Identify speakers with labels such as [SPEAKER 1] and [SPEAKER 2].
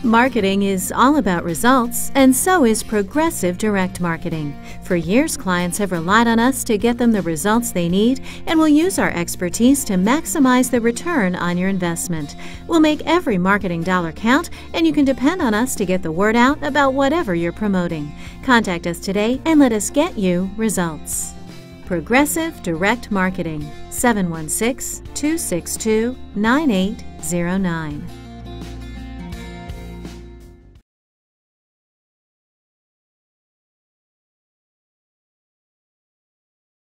[SPEAKER 1] Marketing is all about results, and so is Progressive Direct Marketing. For years, clients have relied on us to get them the results they need, and we'll use our expertise to maximize the return on your investment. We'll make every marketing dollar count, and you can depend on us to get the word out about whatever you're promoting. Contact us today and let us get you results. Progressive Direct Marketing, 716-262-9809.